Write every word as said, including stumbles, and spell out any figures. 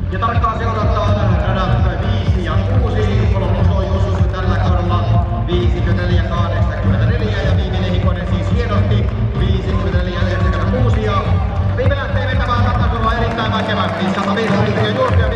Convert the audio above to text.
Ja tarkkaan seurataan radat viisi ja kuusi. Kolmas on Jussi tällä kaudella viisikymmentäneljä kahdeksankymmentäneljä ja Viivi Lehikonen siis hienosti viisikymmentäneljä yhdeksänkymmentäkuusi. Ja Viivi lähtee vetämään takakurvaa erittäin väkevästi. sata viisi julkea